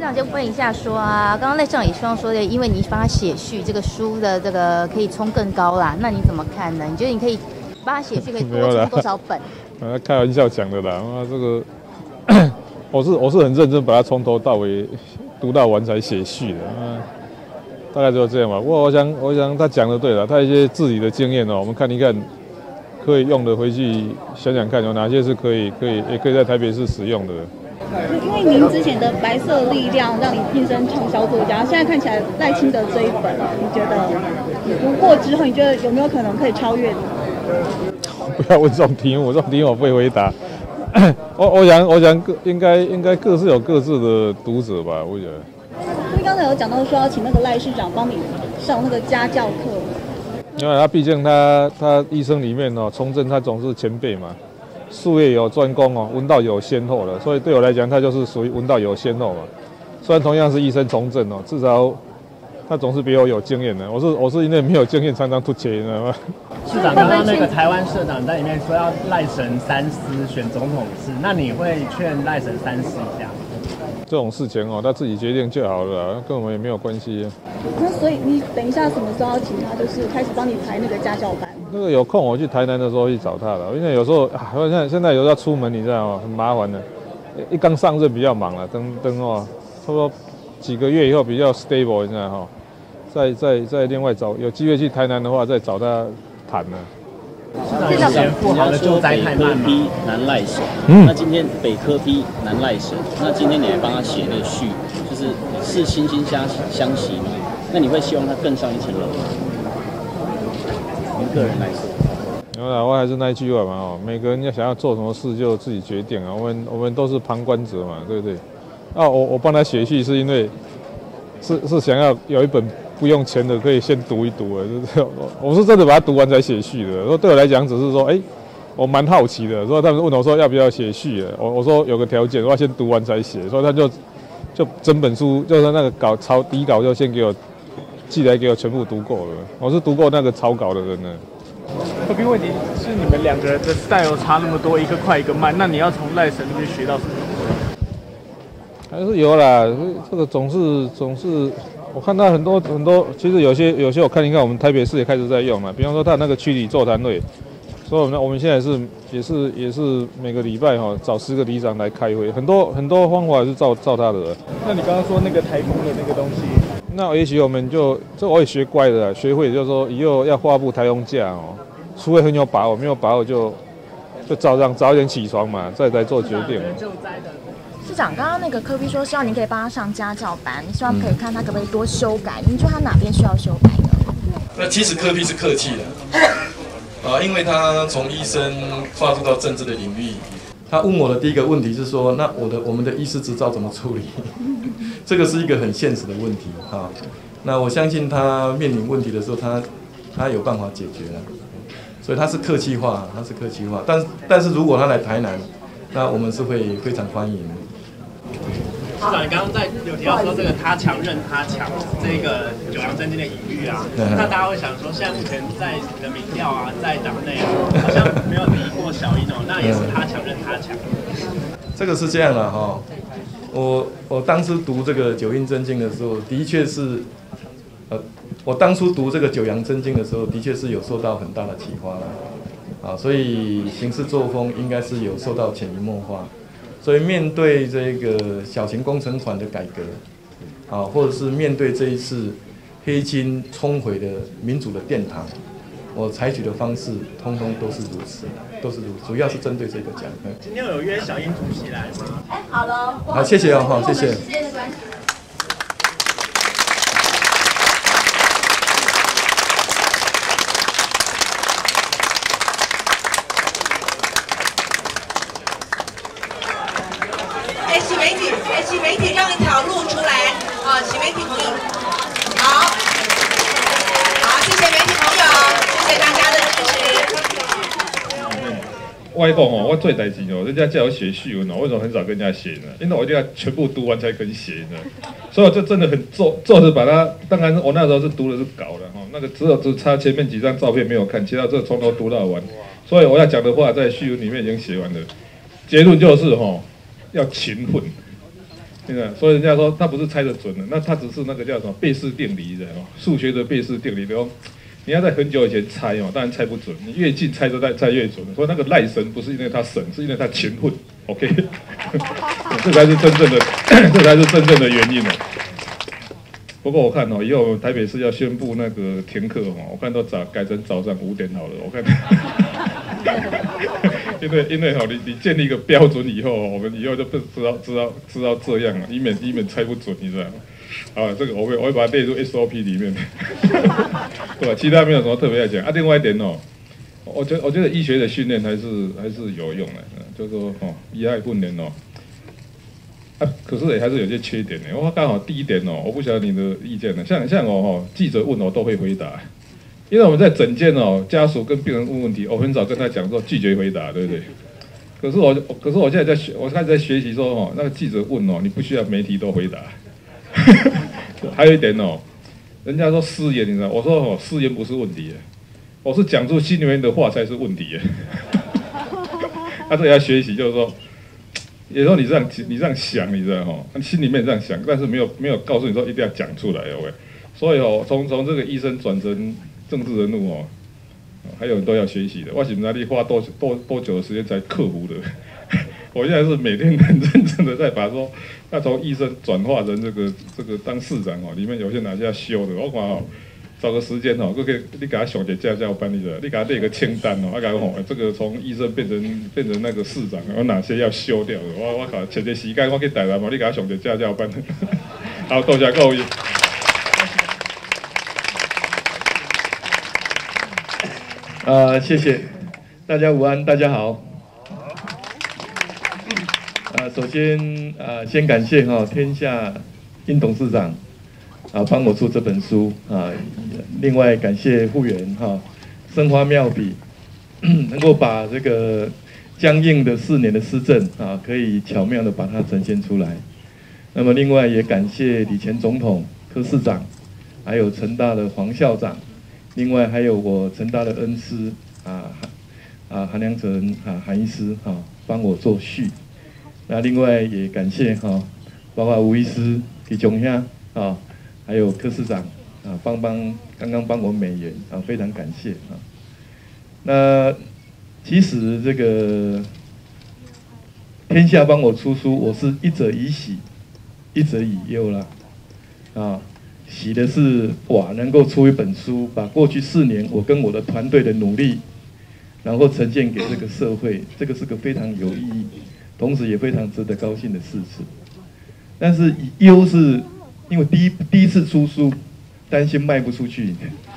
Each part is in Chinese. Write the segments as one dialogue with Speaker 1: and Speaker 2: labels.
Speaker 1: 长就问一下说啊，刚刚赖市长也希望说的，因为你帮他写序，这个书的这个可以冲更高啦，那你怎么看呢？你觉得你可以帮他写序可以多冲多少本？
Speaker 2: 开玩笑讲的啦，这个我是很认真把它从头到尾读到完才写序的，大概就这样吧。不过我想他讲的对了，他一些自己的经验我们看一看，可以用的回去想想看有哪些是也可以在台北市使用的。
Speaker 3: 因为您之前的《白色力量》让你晋升畅销作家，现在看起来赖清德这一本，你觉得你读过之后，你觉得有没有可能可以超越你？
Speaker 2: 不要问这种题目，这种题目我不会回答。我想应该各自有各自的读者吧，我觉得。
Speaker 3: 因为刚才有讲到说要请那个赖市长帮你上那个家教课，
Speaker 2: 因为他毕竟他医生里面从政他总是前辈嘛。术业有专攻文道有先后的，所以对我来讲，他就是属于文道有先后嘛。虽然同样是医生从政至少他总是比我有经验的。我是因为没有经验，常常吐血，你知道吗？
Speaker 4: 市长刚刚那个台湾社长在里面说要赖神三思选总统制，那你会劝赖神三思一下？
Speaker 2: 这种事情他自己决定就好了，跟我们也没有关系。
Speaker 3: 那所以你等一下什么时候要请他，就是开始帮你排那个家教班？
Speaker 2: 那个有空我去台南的时候去找他了，因为有时候现在有时候要出门，你知道很麻烦的。一刚上任比较忙了，等差不多几个月以后比较 stable， 你知道再另外找有机会去台南的话，再找他谈了。
Speaker 4: 市长前富豪的救灾太慢嘛，
Speaker 5: 南赖神，那今天北科批南赖神，那今天你还帮他写那个序，就是惺惺相惜嘛，那你会希望他更上一层楼吗？您个人来说，
Speaker 2: 我还是那一句话嘛每个人要想要做什么事就自己决定啊，我们都是旁观者嘛，对不对？我帮他写序是因为是想要有一本不用钱的可以先读一读就是我是真的把它读完才写序的。说对我来讲只是说我蛮好奇的，说他们问我说要不要写序我说有个条件，我要先读完才写，所以他就整本书就是那个底稿就先给我寄来给我全部读过了。我是读过那个草稿的人呢。
Speaker 6: 可比问题是你们两个人的 style 差那么多，一个快一个慢，那你要从赖神那边学到什么？
Speaker 2: 还是有啦，这个总是，我看到很多，其实有些我看我们台北市也开始在用了，比方说他那个区里座谈会，所以我们现在也是每个礼拜找10个里长来开会，很多方法是照他的。
Speaker 6: 那你刚刚说那个台风的那个东西，
Speaker 2: 那也许我们这我也学乖了，学会就是说以后要发布台风假除非很有把握，没有把握就早一点起床嘛，再来做决定。
Speaker 7: 市长，刚刚那个柯 P 说希望您可以帮他上家教班，你希望可以看他可不可以多修改？您觉得他哪边需要修改呢？
Speaker 8: 那其实柯 P 是客气的，因为他从医生跨入到政治的领域。他问我的第一个问题是说，那我们的医师执照怎么处理？这个是一个很现实的问题那我相信他面临问题的时候，他有办法解决了，所以他是客气话，但是如果他来台南，那我们是会非常欢迎。
Speaker 4: 市长，你刚刚有提到说这个他强任他强这个九阳真经的隐喻那大家会想说，现在目前在你的民调在党内好像没有敌过小英那也是他强任他强。
Speaker 8: 这个是这样了我当初读这个九阴真经的时候，的确是我当初读这个九阳真经的时候，的确是有受到很大的启发了所以行事作风应该是有受到潜移默化。所以面对这个小型工程款的改革或者是面对这一次黑金冲毁的民主的殿堂，我采取的方式通通都是如此，主要是针对这个奖。
Speaker 4: 今天有约小英主席来吗？
Speaker 3: 好了，
Speaker 8: 好，谢谢谢谢。
Speaker 9: 请媒体让一条路出来请媒体朋友，好，谢谢媒体朋友，谢谢大家的支持。
Speaker 2: 我讲我做代志人家叫我写序文为什么很少跟人家写呢？因为我一定要全部读完才可以写呢。所以我就真的很做着把它，当然我那时候是读的是稿的那个只差前面几张照片没有看，其他这从头读到完。所以我要讲的话在序文里面已经写完了，结论就是要勤奋。 对吧？所以人家说他不是猜得准的，那他只是那个叫什么贝氏定理的哦，数学的贝氏定理的哦。你要在很久以前猜哦，当然猜不准，你越近猜越准。所以那个赖神不是因为他神，是因为他勤奋 ，OK， 这才是真正的，这才是真正的原因哦。不过我看哦，以后台北市要宣布那个停课哦，我看都改成早上5点好了，我看。因为哈，你建立一个标准以后，我们以后就不知道这样了，以免猜不准，你知道吗？啊，这个我会把它列入 SOP 里面，对吧？其他没有什么特别要讲啊。另外一点哦，我觉得医学的训练还是有用的，就是说哦，医爱训练哦，啊，可是也还是有些缺点的。我刚好第一点哦，我不晓得你的意见呢。像我哦，记者问我都会回答。因为我们在诊间哦，家属跟病人问问题，我很少跟他讲说拒绝回答，对不对？可是我现在我开始在学习说哦，那个记者问哦，你不需要媒体都回答。还有一点哦，人家说失言，你知道？我说哦，失言不是问题，我是讲出心里面的话才是问题。他这也要学习，就是说，有时候你这样想，你知道哈，心里面这样想，但是没有告诉你说一定要讲出来哦。所以哦，从这个医生转成政治人物哦，还有很多要学习的。我是哪里花多久的时间才克服的？我现在是每天很认真的在把说，要从医生转化成这个当市长哦，里面有些哪些要修的，我看哦，找个时间哦，可以你给他想点教班，你给他列个清单哦，我给他哦，这个从医生变成那个市长，有哪些要修掉的？我靠，找个时间我去台南嘛，你给他想点教班。好，多谢各位。
Speaker 8: 谢谢大家午安，大家好。首先先感谢天下殷董事长帮我出这本书另外感谢护员生花妙笔，能够把这个僵硬的4年的施政可以巧妙的把它呈现出来。那么另外也感谢李前总统、柯市长，还有成大的黄校长。另外还有我成大的恩师韩良成韩医师帮我做序。那另外也感谢包括吴医师、李炯兄还有柯市长刚刚帮我美言非常感谢那其实这个天下帮我出书，我是一则以喜，一则以忧啦喜的是能够出一本书，把过去4年我跟我的团队的努力，然后呈现给这个社会，这个是个非常有意义，同时也非常值得高兴的事情。但是以忧是因为第一次出书，担心卖不出去，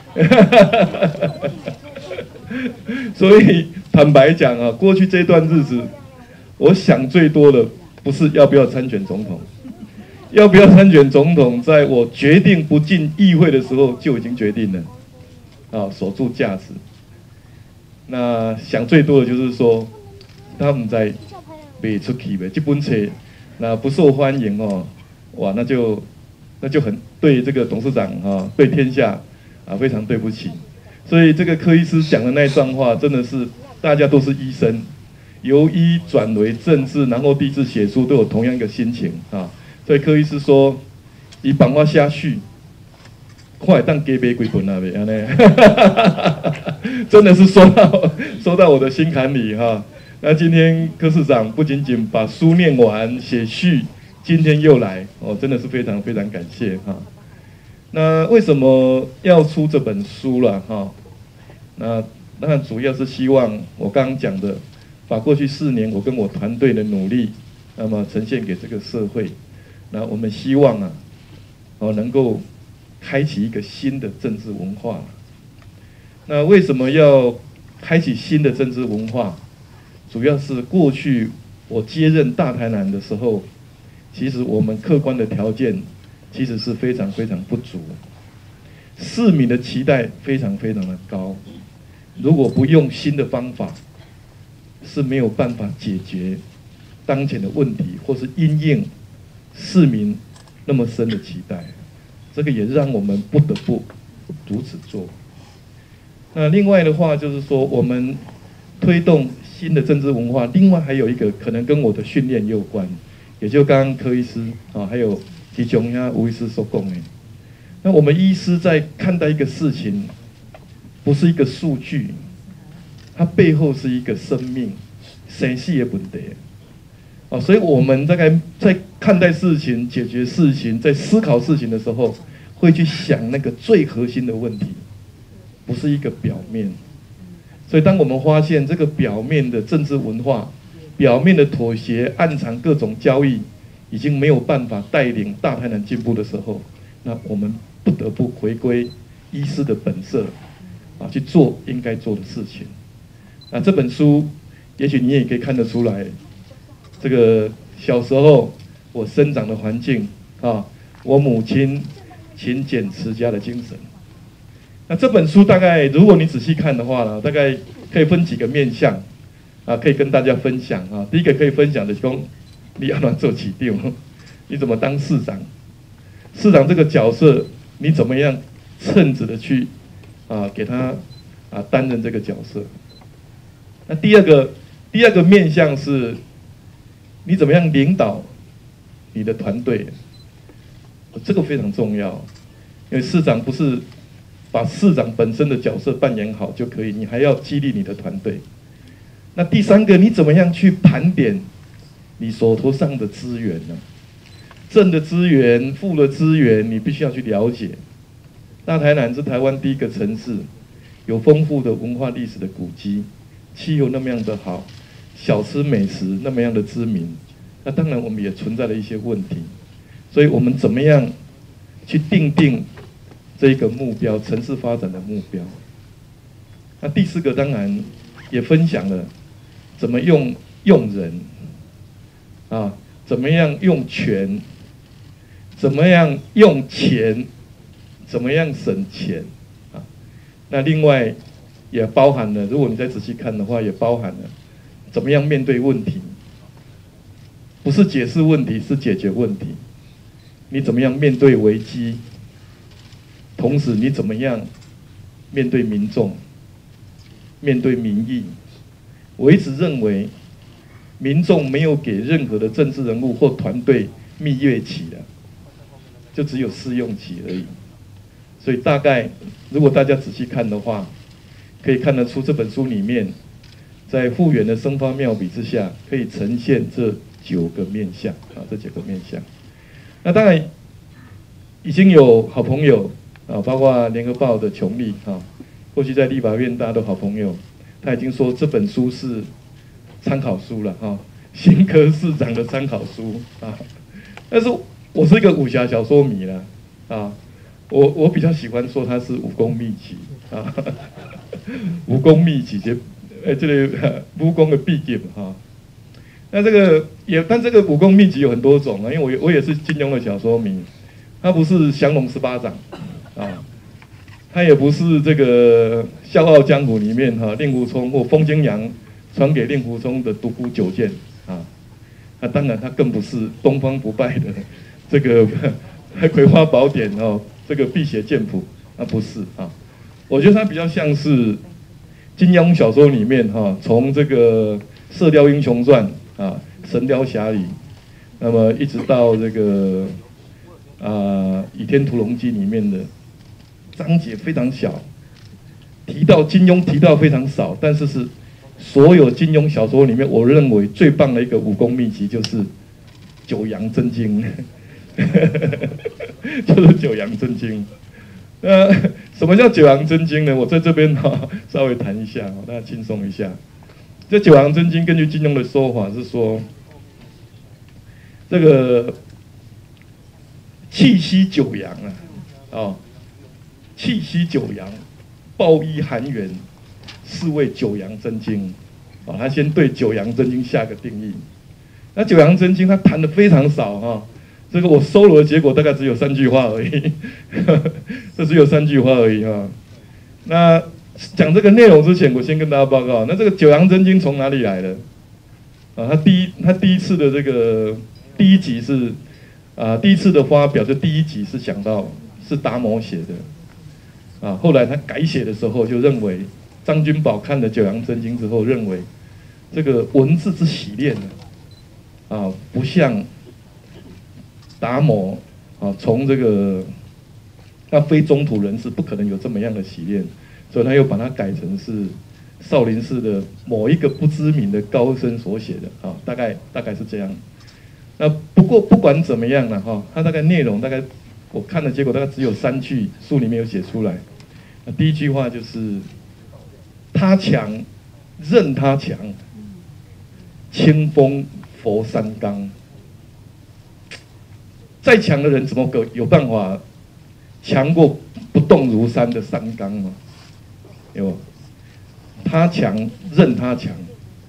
Speaker 8: 所以坦白讲过去这段日子，我想最多的不是要不要参选总统。要不要参选总统，在我决定不进议会的时候就已经决定了，守住价值。那想最多的就是说，他们在卖出去的这本册，那不受欢迎那就很对这个董事长对天下非常对不起。所以这个柯医师讲的那一段话，真的是大家都是医生，由医转为政治，然后第一次写书都有同样一个心情所以柯医师说，伊帮我写序，快当加买几本啊？安尼，真的是说到我的心坎里那今天柯市长不仅仅把书念完写序，今天又来真的是非常非常感谢那为什么要出这本书了那当然主要是希望我刚刚讲的，把过去4年我跟我团队的努力，那么呈现给这个社会。那我们希望能够开启一个新的政治文化。那为什么要开启新的政治文化？主要是过去我接任大台南的时候，其实我们客观的条件其实是非常非常不足，市民的期待非常非常的高。如果不用新的方法，是没有办法解决当前的问题，或是因应市民那么深的期待，这个也让我们不得不如此做。那另外的话就是说，我们推动新的政治文化，另外还有一个可能跟我的训练有关， 也就刚刚柯医师啊，还有其中呀吴医师所讲的。那我们医师在看待一个事情，不是一个数据，它背后是一个生命、生死的问题。啊，所以我们大概在看待事情、解决事情、在思考事情的时候，会去想那个最核心的问题，不是一个表面。所以，当我们发现这个表面的政治文化、表面的妥协、暗藏各种交易，已经没有办法带领大台南进步的时候，那我们不得不回归医师的本色，啊，去做应该做的事情。那这本书，也许你也可以看得出来。这个小时候我生长的环境啊，我母亲勤俭持家的精神。那这本书大概，如果你仔细看的话呢，大概可以分几个面向啊，可以跟大家分享啊。第一个可以分享的是说，你要怎么做起定，你怎么当市长？市长这个角色，你怎么样称职的去啊给他啊担任这个角色？那第二个面向是。你怎么样领导你的团队？这个非常重要，因为市长不是把市长本身的角色扮演好就可以，你还要激励你的团队。那第三个，你怎么样去盘点你手头上的资源呢？正的资源、负的资源，你必须要去了解。大台南是台湾第一个城市，有丰富的文化历史的古迹，气候那么样的好。小吃美食那么样的知名，那当然我们也存在了一些问题，所以我们怎么样去定这个目标，城市发展的目标？那第四个当然也分享了怎么用人啊，怎么样用权，怎么样用钱，怎么样省钱啊？那另外也包含了，如果你再仔细看的话，也包含了。怎么样面对问题？不是解释问题，是解决问题。你怎么样面对危机？同时，你怎么样面对民众、面对民意？我一直认为，民众没有给任何的政治人物或团队蜜月期的，就只有试用期而已。所以，大概如果大家仔细看的话，可以看得出这本书里面。在复原的生发妙笔之下，可以呈现这9个面向啊，这9个面向。那当然已经有好朋友啊，包括联合报的琼丽啊，过去在立法院大家都好朋友，他已经说这本书是参考书了哈，新科市长的参考书啊。但是我是一个武侠小说迷啦啊，我比较喜欢说它是武功秘籍啊，武功秘籍就。这个武功的秘籍哈，那这个但这个武功秘籍有很多种啊，因为我也是金庸的小说迷，它不是降龙18掌啊，它也不是这个《笑傲江湖》里面哈令狐冲或风清扬传给令狐冲的独孤9剑啊，那当然它更不是东方不败的这个葵花宝典哦，这个辟邪剑谱，那不是啊，我觉得它比较像是。金庸小说里面哈，从这个《射雕英雄传》啊，《神雕侠侣》，那么一直到这个《倚天屠龙记》里面的章节非常小，金庸提到非常少，但是是所有金庸小说里面，我认为最棒的一个武功秘籍就是《九阳真经》，就是《九阳真经》。什么叫九阳真经呢？我在这边稍微谈一下，大家轻松一下。这九阳真经根据金庸的说法是说，这个气息九阳啊，气息九阳，抱衣含元，是谓九阳真经。啊，他先对九阳真经下个定义。那九阳真经他谈的非常少哈。这个我搜罗的结果大概只有3句话而已，这只有3句话而已哈。那讲这个内容之前，我先跟大家报告，那这个九阳真经从哪里来的？啊，他第一次的这个第一集是第一次的发表，就第1集是讲到是达摩写的，后来他改写的时候就认为张君宝看了九阳真经之后认为这个文字之洗练不像达摩啊，从这个那非中土人士不可能有这么样的洗练，所以他又把它改成是少林寺的某一个不知名的高僧所写的啊，大概是这样。那不过不管怎么样了哈，它大概内容大概我看的结果大概只有3句，书里面有写出来。那第一句话就是他强任他强，清风佛三纲。再强的人怎么有办法强过不动如山的三纲吗？有吗？他强任他强，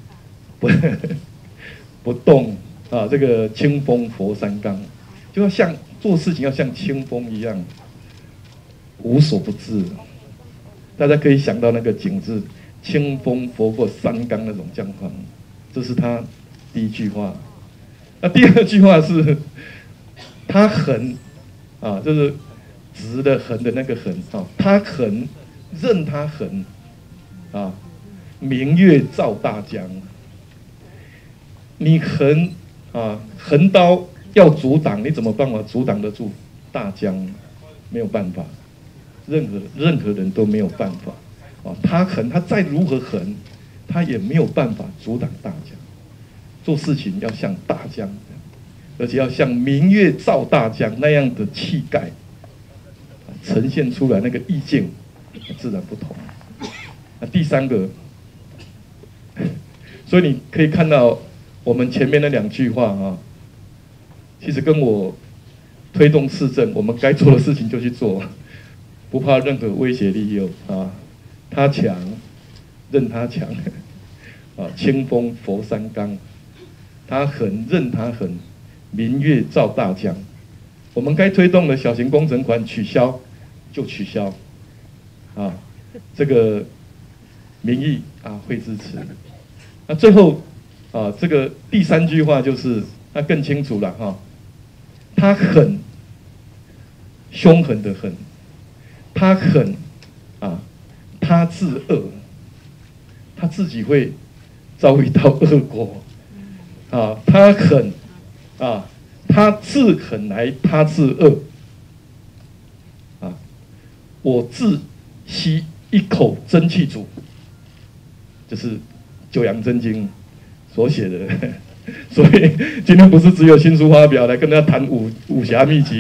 Speaker 8: 不动啊！这个清风佛三纲，就要像做事情要像清风一样，无所不至。大家可以想到那个景致，清风佛过三纲那种状况，这是他第一句话。那第二句话是。他横，啊，就是直的横的那个横啊，他横，任他横，啊，明月照大江。你横啊，横刀要阻挡，你怎么办法阻挡得住大江？没有办法，任何人都没有办法啊。他横，他再如何横，他也没有办法阻挡大江。做事情要像大江。而且要像明月照大江那样的气概，呈现出来那个意境，自然不同。那第3个，所以你可以看到我们前面那2句话啊，其实跟我推动市政，我们该做的事情就去做，不怕任何威胁利诱啊。他强，任他强，啊，清风佛三纲，他狠，任他狠。明月照大江，我们该推动的小型工程款取消就取消，啊，这个民意啊会支持。那最后啊，这个第3句话就是那更清楚了哈，他狠，凶狠的狠，他狠啊，他自恶，他自己会遭遇到恶果啊，他狠。啊，他自狠来，他自恶。啊，我自吸一口真气足，就是《九阳真经》所写的。所以今天不是只有新书发表来跟大家谈武侠秘籍。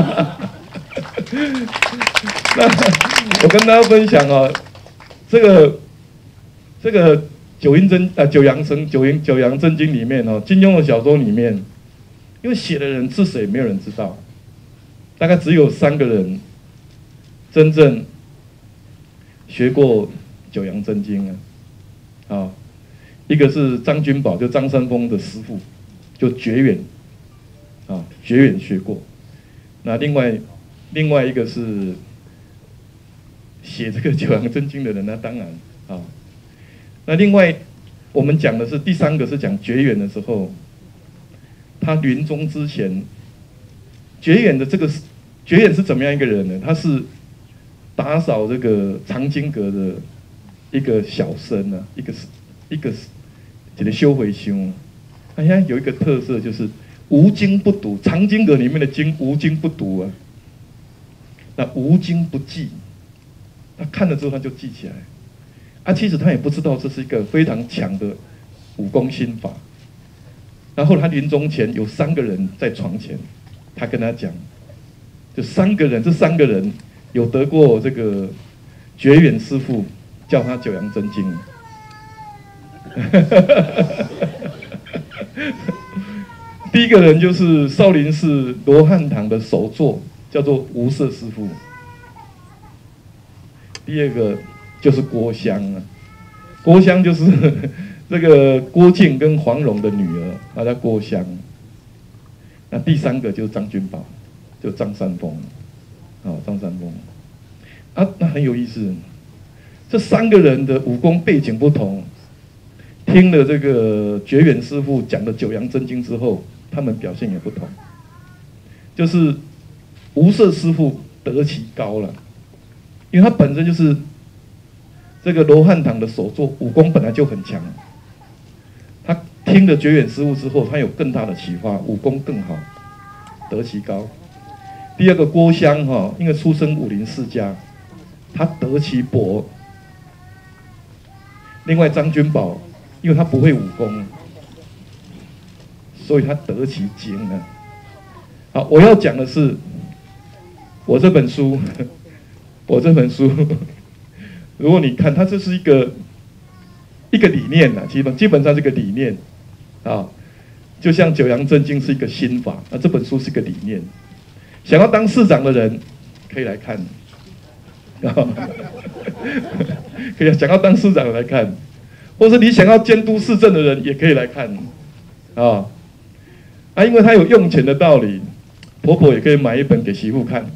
Speaker 8: 那我跟大家分享啊，这个九阳真经里面哦，金庸的小说里面。因为写的人是谁，没有人知道，大概只有3个人真正学过《九阳真经》啊，一个是张君宝，就张三丰的师父，就觉远，啊，觉远学过。那另外一个是写这个《九阳真经》的人，那当然啊。那另外我们讲的是第3个是讲觉远的时候。他临终之前，觉远是怎么样一个人呢？他是打扫这个藏经阁的一个小僧啊，一个修回修。他现在有一个特色就是无经不读，藏经阁里面的经无经不读啊，那无经不记，他看了之后他就记起来。啊，其实他也不知道这是一个非常强的武功心法。然后他临终前有3个人在床前，他跟他讲，就这3个人有得过这个觉远师父教他《九阳真经》。第一个人就是少林寺罗汉堂的首座，叫做无色师父。第2个就是郭襄啊，郭襄就是这个郭靖跟黄蓉的女儿，她叫郭襄。那第3个就是张君宝，就张三丰，张三丰。啊，那很有意思，这3个人的武功背景不同，听了这个觉远师父讲的《九阳真经》之后，他们表现也不同。就是无色师父得其高了，因为他本身就是这个罗汉堂的首座，武功本来就很强。他听了觉远师父之后，他有更大的启发，武功更好。 得其高。第二个郭襄哈，因为出身武林世家，他得其薄。另外张君宝，因为他不会武功，所以他得其精呢。好，我要讲的是，我这本书，如果你看，它这是一个理念呐，基本上是个理念啊，就像九阳真经是一个心法，那这本书是个理念。想要当市长的人可以来看，可以想要当市长来看，或是你想要监督市政的人也可以来看，因为他有用钱的道理，婆婆也可以买一本给媳妇看。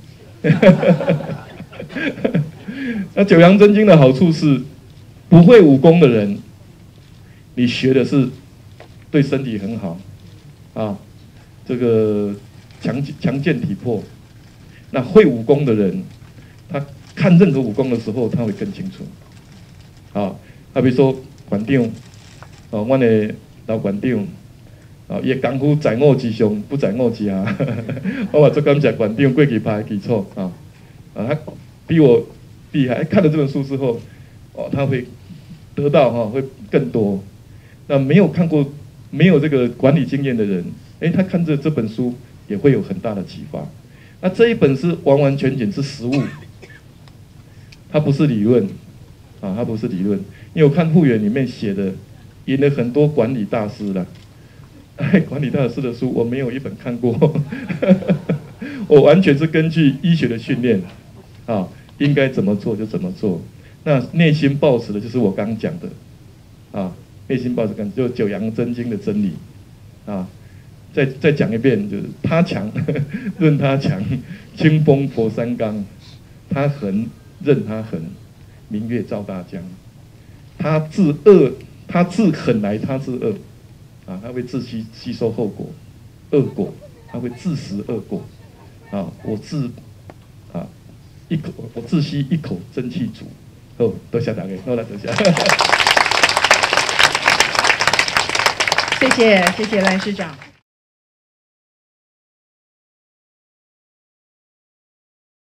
Speaker 8: 那九阳真经的好处是，不会武功的人，你学的是对身体很好，这个强健体魄。那会武功的人，他看任何武功的时候，他会更清楚。比如说馆长，我的老馆长，伊的功夫在我之上，不在我之下。我嘛最感谢馆长过去拍的基础他比我厉害。看了这本书之后，他会得到会更多。那没有这个管理经验的人，他看这本书也会有很大的启发。那这一本是完完全全是实务，它不是理论，它不是理论。因为我看复原里面写的，引了很多管理大师了。管理大师的书我没有一本看过，我完全是根据医学的训练，应该怎么做就怎么做。那内心抱持的就是我刚刚讲的，内心抱持就九阳真经的真理，再讲一遍，就是他强任他强，清风佛山冈，他横任他横，明月照大江。他自狠来他自恶，他会自吸收后果，恶果，他会自食恶果。我自吸一口真气足。多谢大家，多谢。
Speaker 9: 谢谢赖市长。